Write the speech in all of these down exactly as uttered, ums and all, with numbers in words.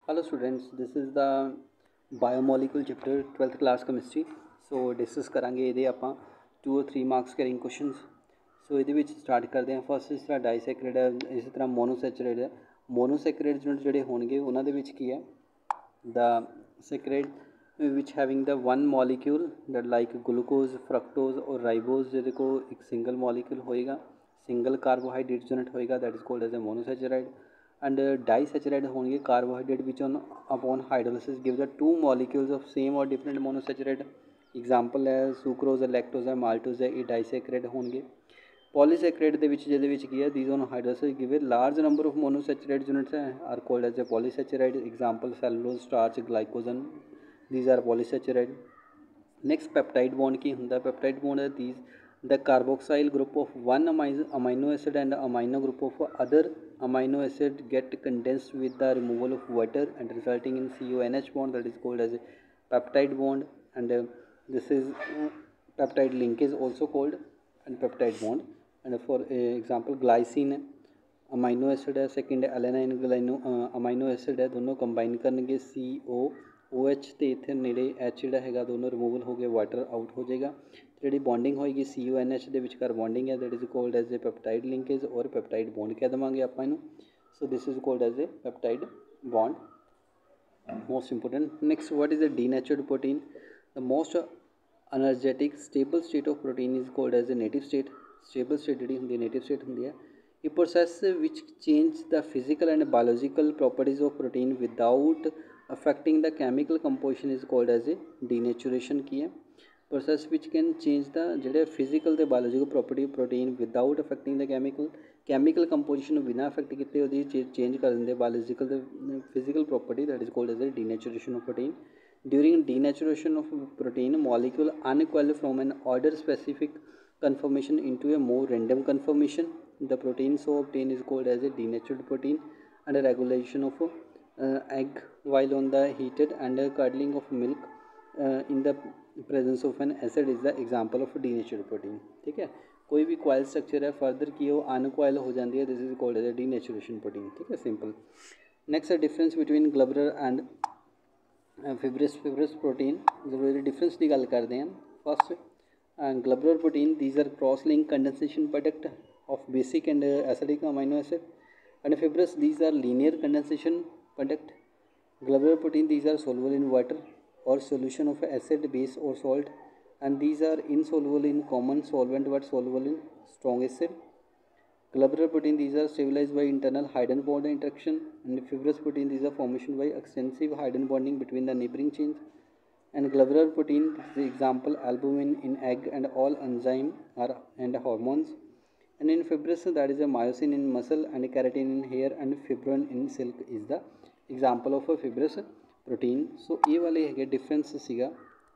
Hello students, this is the biomolecule chapter twelfth class chemistry. So discuss करांगे ये ਆਪਾਂ two और three marks करेंगे क्वेश्चंस. सो ये स्टार्ट करते हैं. फस्ट इस तरह डाईसैकरेट है, इस तरह मोनोसैचरेट है. मोनोसैचरेट यूनिट जोड़े होंगे उन्होंने की है the saccharide which having the one molecule that like glucose fructose और राइबोज जो को एक सिंगल मॉलिक्यूल होएगा, सिंगल कार्बोहाइड्रेट यूनिट होएगा, that is called as a monosaccharide. And uh, disaccharide होंगे carbohydrate which on upon hydrolysis give the two molecules of same or different monosaccharide. Example है sucrose है, lactose है, maltose है, ये disaccharide होंगे. Polysaccharide ਦੇ ਵਿੱਚ ਜਿਹਦੇ ਵਿੱਚ ਕੀ ਹੈ these on hydrolysis give a large number of monosaccharide units are called as a polysaccharide. Example cellulose, starch, glycogen, these are polysaccharide. Next peptide bond की ਹੁੰਦਾ peptide bond है these the carboxyl group of one amino acid and amino group of other amino acid get condensed with the removal of water and resulting in C O N H bond, that is called as a peptide bond. And uh, this is uh, peptide linkage also called and peptide bond. And for uh, example glycine amino acid है, second alanine glyno amino acid है, दोनों combine करेंगे C O O H ਤੇ ਇੱਥੇ ਨੇੜੇ H ਜਿਹੜਾ ਹੈਗਾ ਦੋਨੋਂ ਰਿਮੂਵਲ ਹੋ ਗਏ, ਵਾਟਰ ਆਊਟ ਹੋ ਜਾਏਗਾ. ਜਿਹੜੀ ਬੌਂਡਿੰਗ ਹੋਏਗੀ C O N H ਦੇ ਵਿਚਕਾਰ ਬੌਂਡਿੰਗ ਹੈ, that is called as a peptide linkage ਔਰ ਪੈਪਟਾਈਡ ਬੌਂਡ ਕਹਿ ਦੇਵਾਂਗੇ ਆਪਾਂ ਇਹਨੂੰ. So this is called as a peptide bond. most important. Next, what is a denatured protein? The most energetic stable state of protein is called as a native state. Stable state ਜਿਹੜੀ ਹੁੰਦੀ ਹੈ native state ਹੁੰਦੀ ਹੈ. A process which change the physical and biological properties of protein without affecting the chemical composition is called as a denaturation की है. Process which can change the ਜਿਹੜੇ physical ਤੇ biological property of protein without affecting the chemical chemical composition ਨੂੰ ਬਿਨਾਂ affect ਕੀਤੇ ਉਹਦੀ change ਕਰ ਦਿੰਦੇ biological ਤੇ physical property, that is called as a denaturation of protein. During denaturation of protein molecule uncoil from an order specific conformation into a more random conformation. The protein so obtained is called as a denatured protein. And a regulation of uh, egg while on the heated and a curdling of milk uh, in the presence of an acid is the example of denatured protein. ठीक है, कोई भी coil structure है further की वो uncoil हो जाती है, this is called as a denaturation protein. ठीक है, simple. Next, a difference between globular and uh, fibrous fibrous protein. जरूरी difference की गल करते हैं. First, uh, globular protein, these are cross link condensation product of basic and uh, acidic amino acid. And fibrous, these are linear condensation product. Globular protein, these are soluble in water or solution of acid, base or salt, and these are insoluble in common solvent but soluble in strong acid. Globular protein, these are stabilized by internal hydrogen bond interaction. And fibrous protein, these are formation by extensive hydrogen bonding between the neighboring chains. And globular protein, this is example albumin in egg and all enzyme are and hormones. And in fibrous, that is a myosin in muscle and keratin in hair and fibrin in silk is the example of a fibrous protein. So ये वाले है difference सीगा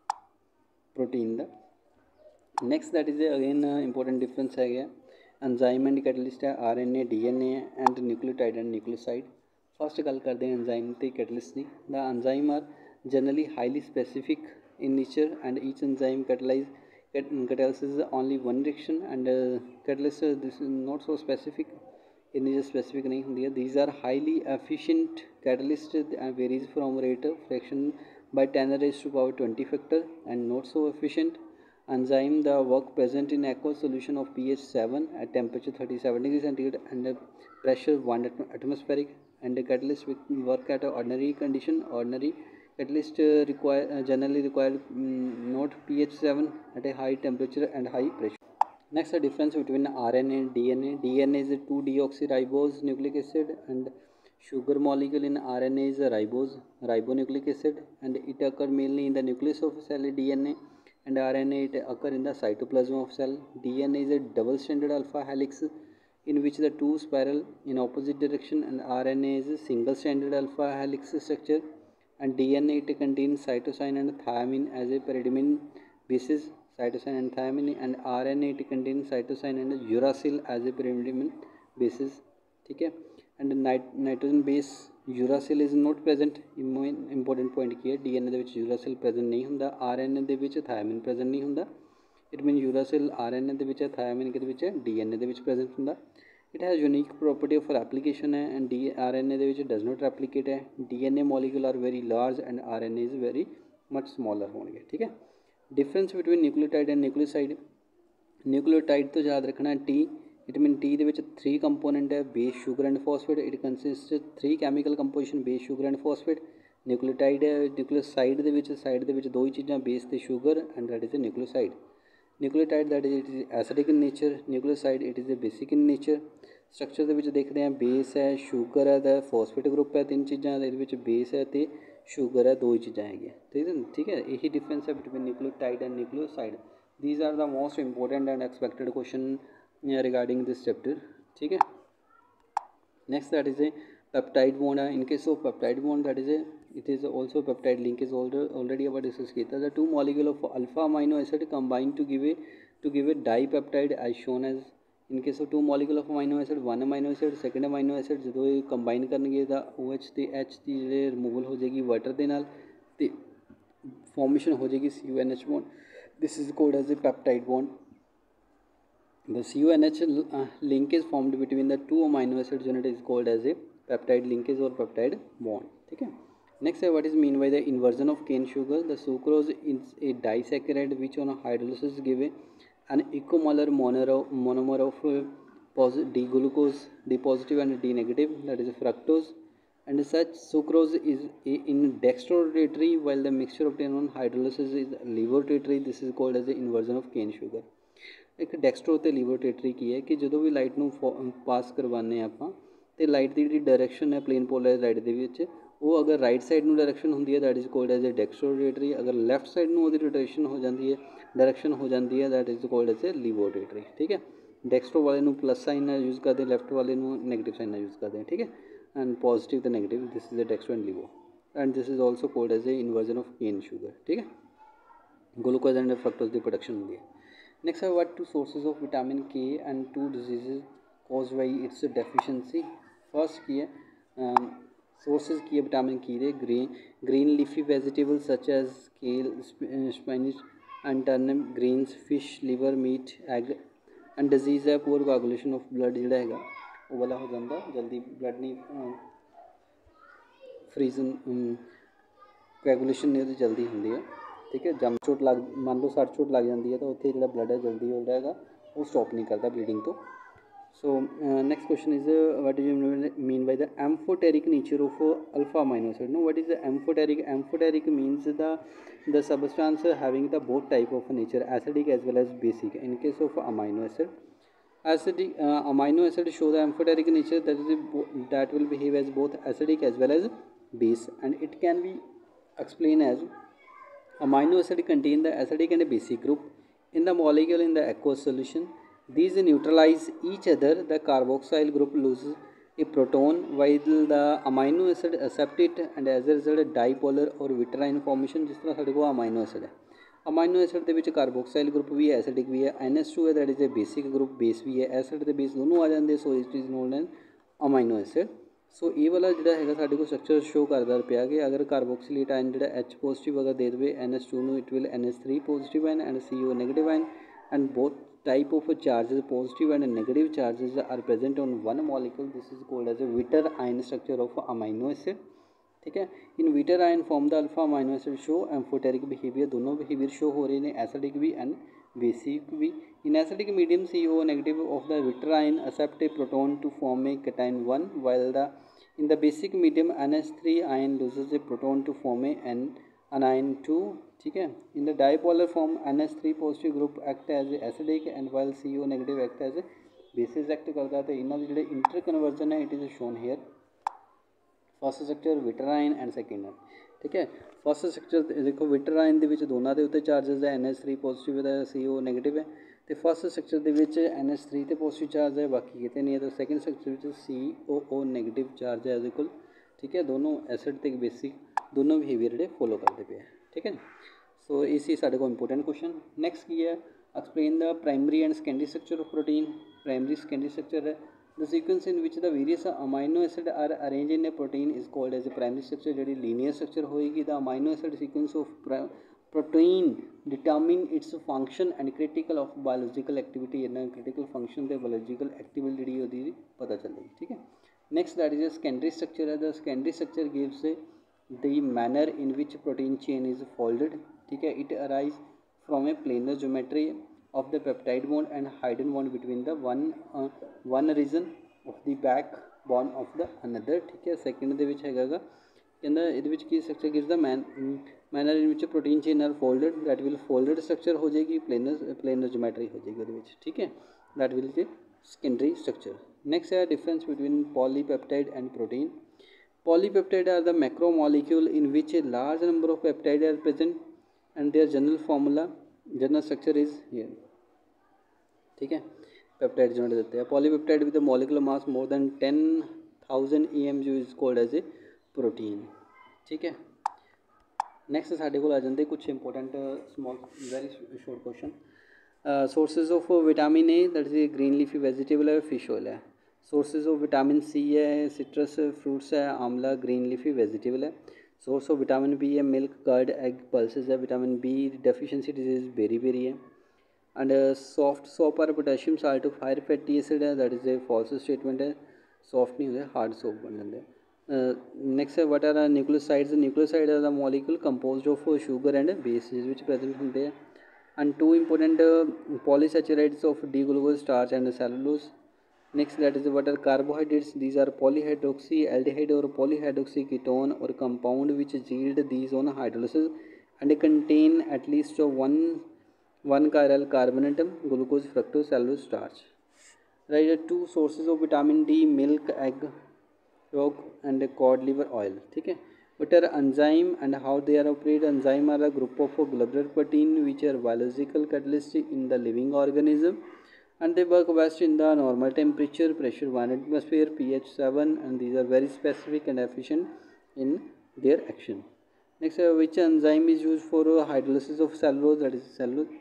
protein दा. Next, that is again uh, important difference है गया enzyme and catalyst है, R N A, D N A and nucleotide and nucleoside. First गल करते हैं enzyme ते catalyst the. The enzyme are generally highly specific in nature and each enzyme catalyze catalyzes only one reaction and uh, catalyst uh, this is not so specific. इतनी specific नहीं होती है. These are highly efficient catalyst and varies from rate of fraction by ten raised to power twenty factor and not so efficient enzyme. The work present in aqueous solution of pH seven at temperature thirty-seven degrees centigrade and pressure one atmospheric, and the catalyst work at ordinary condition. Ordinary catalyst uh, require uh, generally require um, not pH seven at a high temperature and high pressure. Next, the difference between R N A and D N A. D N A is a two deoxyribose nucleic acid and sugar molecule in R N A is a ribose ribonucleic acid, and it occurs mainly in the nucleus of cell D N A, and R N A it occurs in the cytoplasm of cell. D N A is a double-stranded alpha helix in which the two spiral in opposite direction, and R N A is a single-stranded alpha helix structure. And D N A it contains cytosine and thymine as a pyridamine basis. Cytosine and thymine, and R N A it contains cytosine and uracil as a pyrimidine basis. ठीक है, and nitrogen base uracil is not present. Important point की है D N A ਦੇ ਵਿੱਚ uracil present नहीं ਹੁੰਦਾ, R N A ਦੇ ਵਿੱਚ thymine present नहीं ਹੁੰਦਾ. It means uracil R N A ਦੇ ਵਿੱਚ ਹੈ, thymine ਕਿਹਦੇ ਵਿੱਚ ਹੈ D N A ਦੇ ਵਿੱਚ present ਹੁੰਦਾ. It has unique property of replication है and D R N A दे विच डज नॉट रेप्लीकेट है। D N A molecule are very large and R N A is very much smaller होंगे। ठीक है, difference between nucleotide and nucleoside. Nucleotide तो याद रखना टी, इट मीन टी दे विच थ्री कंपोनेंट है, base sugar and phosphate. It consist three chemical composition, base sugar and phosphate. Nucleotide है, न्यूक्लियोसाइड दे विच साइड दे विच दो ही चीज़ां, बेस ते sugar, and that is a nucleoside. Nucleotide that is it is acidic in nature, nucleoside it is a basic in nature. Structure दे विच देखते हैं बेस है, शुगर है, दैट फॉस्फेट ग्रुप है, तीन चीज़ां दे विच बेस है तो शुगर है, दो ही चीज़ां है। ठीक है, ठीक है, यही डिफरेंस है between nucleotide and nucleoside. These are the most important and expected question regarding this chapter. ठीक है, next that is a peptide bond है। In case of peptide bond that is a it is also peptide link is already about discussed किया था। The two molecule of alpha amino acid combine to give a to give a dipeptide as shown as in case of two molecule of amino acid, one amino acid second amino acid ਜਦੋਂ ਇਹ combine ਕਰਨਗੇ ਤਾਂ O H ਤੇ H ਦੀ ਜਿਹੜੇ removal ਹੋ ਜਾਏਗੀ water ਦੇ ਨਾਲ ਤੇ formation ਹੋ ਜਾਏਗੀ C O N H bond. This is called as a peptide bond. The C O N H uh, link is formed between the two amino acids and it is called as a peptide linkage or peptide bond. ठीक है, next, what is mean by the inversion of cane sugar? The sucrose is a disaccharide which on hydrolysis give an equimolar monomer of D glucose, D positive and D negative, that is fructose, and such sucrose is in dextrorotatory while the mixture obtained on hydrolysis is levorotatory. This is called as the inversion of cane sugar. एक ਡੈਕਸਟਰੋ ਤੇ ਲਿਵੋਰੋਟੇਟਰੀ ਕੀ ਹੈ ਕਿ ਜਦੋਂ ਵੀ light ਨੂੰ ਪਾਸ ਕਰਵਾਉਂਦੇ ਹਾਂ ਆਪਾਂ ਤੇ ਲਾਈਟ ਦੀ ਜਿਹੜੀ ਡਾਇਰੈਕਸ਼ਨ ਹੈ ਪਲੇਨ ਪੋਲਰਾਈਜ਼ ਲਾਈਟ ਦੇ ਵਿੱਚ ਉਹ ਅਗਰ ਰਾਈਟ ਸਾਈਡ ਨੂੰ ਡਾਇਰੈਕਸ਼ਨ ਹੁੰਦੀ ਹੈ that is called as a dextrorotatory, ਅਗਰ ਲੈਫਟ ਸਾਈਡ ਨੂੰ ਉਹਦੀ ਰੋਟੇਸ਼ਨ ਹੋ ਜਾਂਦੀ ਹੈ ਡਾਇਰੈਕਸ਼ਨ ਹੋ ਜਾਂਦੀ ਹੈ that is called as a laevorotatory. ਠੀਕ ਹੈ, ਡੈਕਸਟਰੋ ਵਾਲੇ ਨੂੰ ਪਲੱਸ ਸਾਈਨ ਨਾਲ ਯੂਜ਼ ਕਰਦੇ, ਲੈਫਟ ਵਾਲੇ ਨੂੰ ਨੈਗੇਟਿਵ ਸਾਈਨ ਨਾਲ ਯੂਜ਼ ਕਰਦੇ हैं। ठीक है, एंड पॉजिटिव तो negative, this is the dextro and levo, and this is also called as a inversion of cane sugar. ठीक है, ग्लूकोज एंड फ्रक्टोज की प्रोडक्शन होती है। नेक्स्ट है what two sources of vitamin K and two diseases cause by its deficiency. First की है sources की है विटामिन की दे green green leafy vegetable such as kale, spinach and turnip, greens, fish, liver, meat, egg, and disease है poor coagulation of blood जोड़ा है वो वाला हो जाता जल्दी ब्लड नहीं फ्रीजन कोआगुलेशन नहीं होती जल्दी होंगी है। ठीक है, जम चोट लग मान लो सट चोट लग जाती है तो उत्थे जो ब्लड है जल्दी हो जाएगा वो स्टॉप नहीं करता ब्लीडिंग तो। So next question is what do you mean by the amphoteric nature of alpha amino acid. No, what is the amphoteric? Amphoteric means the the substance having the both type of nature acidic as well as basic. In case of amino acid acidic uh, amino acid show the amphoteric nature, that is that will behave as both acidic as well as base, and it can be explained as amino acid contain the acidic and basic group in the molecule in the aqueous solution. These neutralize each other. The carboxyl group loses a proton while the amino acid accept it, and as a result dipolar or vitrine formation जिस तरह साढ़े को amino acid है। Amino acid के carboxyl group भी है, acidic भी है, एन एस टू है that is a basic group, base भी है, एसिड तो बेस दोनों आ जाते, so it is known as amino acid. सो ये वाला जोड़ा है साढ़े को स्ट्रक्चर शो करता पाया कि अगर कार्बोक्सिलेट आयन जो एच पॉजिटिव अगर दे दे एन एस टू में it will N S three positive ion and C O negative ion, and both type of charges positive and negative charges are present on one molecule. This is called as a zwitter ion structure of amino acid. ठीक है, in zwitter ion form the alpha amino acid show amphoteric behaviour, दोनों behaviour show हो रहे हैं, acidic भी and basic भी। In acidic medium C O negative of the zwitter ion accept a proton to form a cation one, while the in the basic medium N H three ion loses a proton to form a an anion two. ठीक है, in the dipolar form N H three positive group act as a acidic and while C O negative act as a basis act करता है। तो इन्होंने जो inter conversion है it is shown here. First structure zwitter ion and second ion. ठीक है, first structure देखो विटर ion के दोनों के उत्ते चार्जेस है, एन एच थ्री पॉजिटिव है, सी ओ नेगेटिव है, तो फर्स्ट स्ट्रक्चर के एन एच थ्री तो पॉजिटिव चार्ज है बाकी कितने नहीं है, तो second structure C O O negative charge है बिल्कुल। ठीक है, दोनों एसिड ते बेसिक दोनों बिहेवियर जो फॉलो करते पे। ठीक है, सो इसी साढ़े को इंपोर्टेंट क्वेश्चन। नैक्सट की है explain the primary and secondary structure of protein. Primary secondary structure है the sequence in which the various amino acid are arranged in a protein is called as a primary structure। जी linear structure होएगी the amino acid sequence of protein determine its function and critical of biological activity इन्ना critical function ते biological activity जी ओहदी पता चलेगी। ठीक है, next that is secondary structure है। The secondary structure gives the manner in which protein chain is folded. ठीक है, it arise from a planar geometry of the peptide bond and hydrogen bond between the one one region of the back bond of the another. ठीक है, second दे विच हैगा कहना ये की structure gives the man manner in which protein chain are folded that will folded structure हो जाएगी, प्लेनर प्लेनर ज्योमेट्री हो जाएगी वो। ठीक है, that will be secondary structure. Next है difference between polypeptide and protein. Polypeptide are the macromolecule in which a large number of peptide are present and their general formula general structure is here. ठीक है, peptide जो देते हैं polypeptide with molecular mass more than ten thousand E M U is called as a protein. ठीक है, next साढ़े को आ जाते कुछ important small very short question. Sources of vitamin A that is a green leafy vegetable है, fish oil है। Sources of vitamin C है, सिट्रस फ्रूट्स है, आंवला ग्रीन लीफी वेजिटेबल है। सोर्स ऑफ विटामिन बी है, मिल्क कर्ड एग पल्सेज है। Vitamin B deficiency disease beriberi है। And soft soap और potassium salt of higher fatty acid है, that is a false statement है, soft नहीं होंगे hard soap बन जाते हैं। नेक्स्ट है what are nucleosides. Nucleoside are the molecule composed of sugar and base जिस विच प्रेजेंट होंगे हैं। And two important polysaccharides of D glucose starch and cellulose. Next that is what are carbohydrates. These are polyhydroxy aldehyde और polyhydroxy ketone और compound which yield these on hydrolysis and contain at least one one chiral carbonate glucose fructose cellulose starch. Right, two sources of vitamin D, milk egg yolk and cod liver oil. ठीक है, what are enzyme and how they are operate? Enzyme are a group of globular protein which are biological catalyst in the living organism and they work best in the normal temperature, pressure one atmosphere, pH seven, and these are very specific and efficient in their action. Next, uh, which enzyme is used for uh, hydrolysis of cellulose, that is cellulose.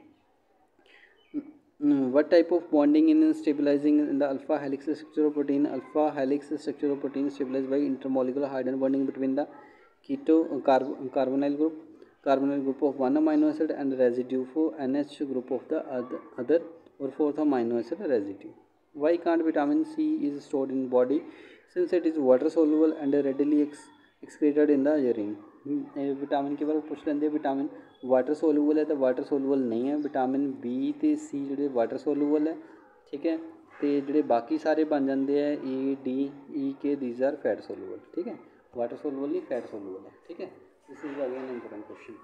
What type of bonding in stabilizing in the alpha helix structure of protein? Alpha helix structure of protein stabilized by intermolecular hydrogen bonding between the keto carb, carbonyl group carbonyl group of one amino acid and residue for N H group of the other, other or fourth amino acid residue. Why can't vitamin C is stored in body? Since it is water soluble and readily ex, excreted in the urine. Vitamin के बारे में पूछ लेंगे। Vitamin water soluble है तो water soluble नहीं है। Vitamin B तो सी जोड़े वाटर सोलूबल है। ठीक है, तो जोड़े बाकी सारे बन जाते हैं ए डी ई के दीज आर फैट सोलूबल। ठीक है, वाटर सोलूबल नहीं फैट सोलूबल है। ठीक है, this is again important question.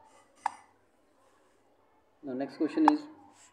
Next question is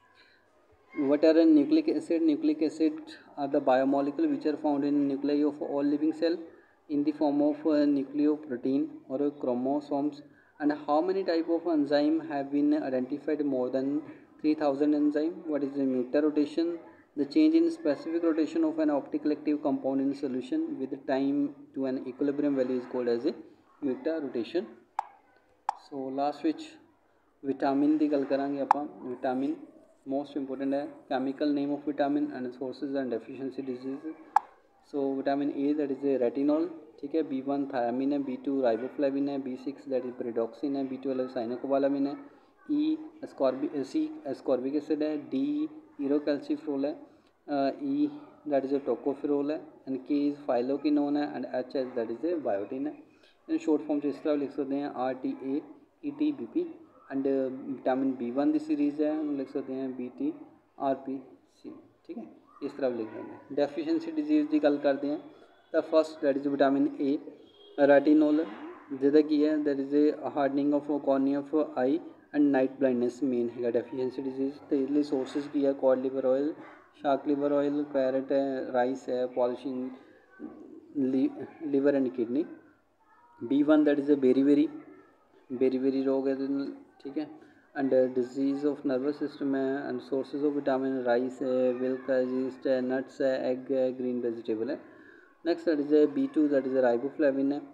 what are nucleic acid? Nucleic acid are the biomolecule which are found in nuclei of all living cell in the form of uh, nucleoprotein or uh, chromosomes. And how many type of enzyme have been identified? More than three thousand enzyme. What is the mutarotation? The change in specific rotation of an optical active compound in solution with time to an equilibrium value is called as a mutarotation. So last which vitamin की गल करांगे आपां। vitamin most important है। Chemical name of vitamin and sources and deficiency disease. So vitamin A that is a retinol. ठीक है, B one thiamine है, B two riboflavin है, B six that is pyridoxine है, बी ट्वेल्व साइनोकोबालामिन है, E ascorbic C ascorbic acid है, D ergocalciferol है, E that is a tocopherol है, and K is phylloquinone है, and H H that is a biotin है। In short form से इस तरह लिख सकते हैं R T A E T B P. And vitamin B one की सीरीज़ है, हम लिख सकते हैं B T R P C. ठीक है, इस तरह लिख देंगे। डेफिशिएंसी डिजीज़ की गल करते हैं तो first that is vitamin A retinol जिहदा की है that is a hardening of cornea of eye and night blindness main है डेफिशिएंसी डिजीज़। तो इसलिए सोर्सेज की है cod liver oil, shark liver oil, carrot है, राइस है, polishing liver and kidney. B one that is a berry berry berry berry रोग है। ठीक है, and disease of nervous system है। And sources of vitamin rice है, milk है, yeast है, नट्स है, एग है, ग्रीन वेजिटेबल है। Next that is a B two that is a riboflavin है,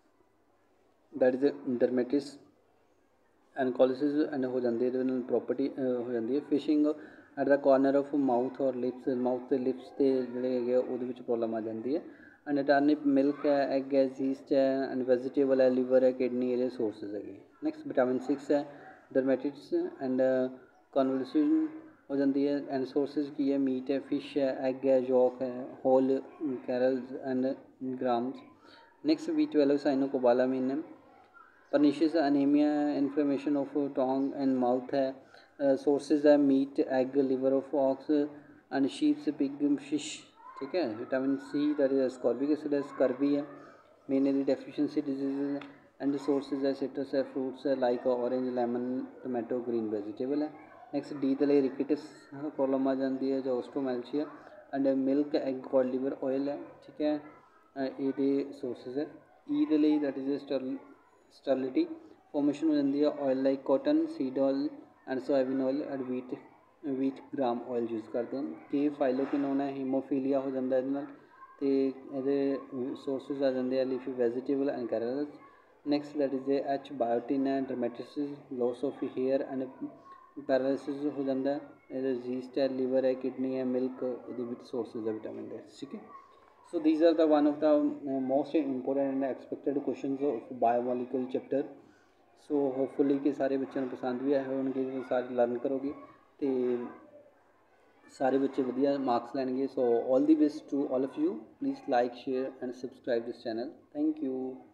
that is a dermatitis and cheilosis and हो जाती है प्रॉपर्टी हो जाती है fissuring at the corner of mouth और लिप्स। माउथ से लिप्स के जोड़े है वो प्रॉब्लम आ जाती है। एंड टर्निप मिल्क है, एग है, यीस्ट है, एंड वेजिटेबल है, लिवर है, किडनी ये सोर्सेज है। नेक्स्ट विटामिन सिक्स है डरमेटिड्स एंड कन्वोल्यूशन हो जाती है। एंड सोर्सेज की है, मीट है, फिश है, एग है, यॉक है, whole cereals and grams. Next B twelve cyanocobalamin है। Pernicious anaemia, inflammation of tongue and mouth है। सोर्सेज है meat, egg, liver of ox and sheeps, pig, fish. ठीक है। Vitamin C that is ascorbic acid है, scurvy है, mineral deficiency disease है। And sources है citrus है, फ्रूट्स है like orange, lemon, tomato, green vegetable है। नेक्स्ट डी दले रिकेटस प्रॉब्लम आ जाती है, जो ऑस्ट्रोमेल्शिया and milk, egg, cod liver oil है। ठीक है, ये सोर्सेज है। ई दे लिए दैट इज स्टरलिटी फॉर्मेशन हो जाती है oil like cotton, seed oil and soybean oil and wheat wheat germ oil use करते हैं। के फाइलोकिनोन है, हीमोफीलिया हो जाता है तो ये सोर्सेज आ जाते हैं leafy vegetable and cereals. Next that is H biotin है, dermatitis, loss of hair and paralysis हो जाता है। जीस्ट है, लिवर है, किडनी है, मिल्क ये सोर्सेज है विटामिन डी। ठीक है। So these are the one of the uh, most important and expected questions of biomolecule chapter. So hopefully कि सारे बच्चों को पसंद भी आए होंगे, सारे लर्न करोगे तो सारे बच्चे वधिया मार्क्स लैणगे। So all the best to all of you. Please like, share and subscribe this channel. Thank you.